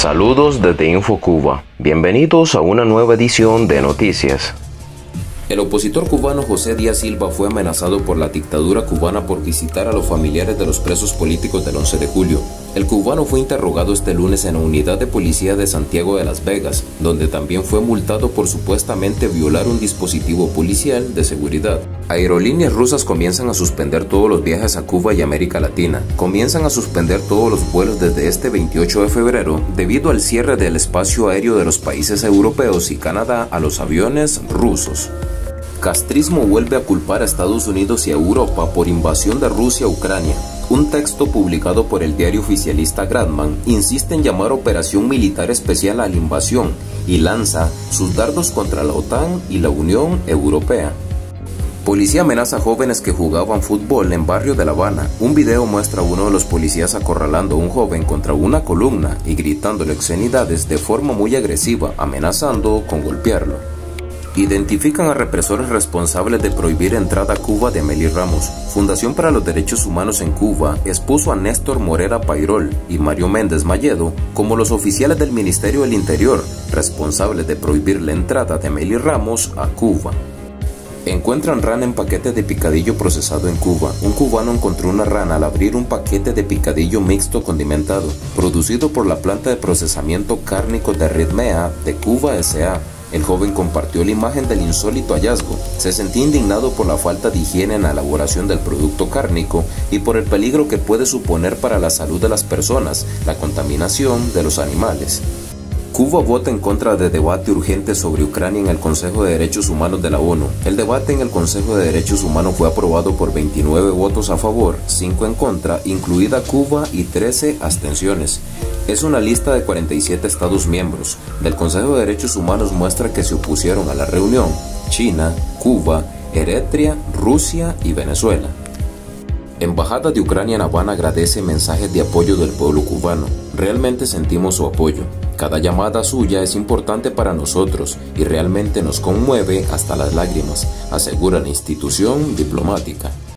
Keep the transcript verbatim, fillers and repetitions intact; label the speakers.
Speaker 1: Saludos desde InfoCuba. Bienvenidos a una nueva edición de Noticias.
Speaker 2: El opositor cubano José Díaz Silva fue amenazado por la dictadura cubana por visitar a los familiares de los presos políticos del once de julio. El cubano fue interrogado este lunes en la unidad de policía de Santiago de Las Vegas, donde también fue multado por supuestamente violar un dispositivo policial de seguridad. Aerolíneas rusas comienzan a suspender todos los viajes a Cuba y América Latina. Comienzan a suspender todos los vuelos desde este veintiocho de febrero debido al cierre del espacio aéreo de los países europeos y Canadá a los aviones rusos. Castrismo vuelve a culpar a Estados Unidos y a Europa por invasión de Rusia a Ucrania. Un texto publicado por el diario oficialista Gradman insiste en llamar operación militar especial a la invasión y lanza sus dardos contra la OTAN y la Unión Europea. Policía amenaza a jóvenes que jugaban fútbol en barrio de La Habana. Un video muestra a uno de los policías acorralando a un joven contra una columna y gritándole obscenidades de forma muy agresiva, amenazando con golpearlo. Identifican a represores responsables de prohibir entrada a Cuba de Amélie Ramos. Fundación para los Derechos Humanos en Cuba expuso a Néstor Morera Pairol y Mario Méndez Mayedo como los oficiales del Ministerio del Interior responsables de prohibir la entrada de Amélie Ramos a Cuba. Encuentran rana en paquete de picadillo procesado en Cuba. Un cubano encontró una rana al abrir un paquete de picadillo mixto condimentado, producido por la planta de procesamiento cárnico de Ritmea de Cuba S A El joven compartió la imagen del insólito hallazgo. Se sentía indignado por la falta de higiene en la elaboración del producto cárnico y por el peligro que puede suponer para la salud de las personas la contaminación de los animales. Cuba vota en contra de debate urgente sobre Ucrania en el Consejo de Derechos Humanos de la ONU. El debate en el Consejo de Derechos Humanos fue aprobado por veintinueve votos a favor, cinco en contra, incluida Cuba, y trece abstenciones. Es una lista de cuarenta y siete Estados miembros. Del Consejo de Derechos Humanos muestra que se opusieron a la reunión China, Cuba, Eritrea, Rusia y Venezuela. Embajada de Ucrania en Habana agradece mensajes de apoyo del pueblo cubano. Realmente sentimos su apoyo. Cada llamada suya es importante para nosotros y realmente nos conmueve hasta las lágrimas, asegura la institución diplomática.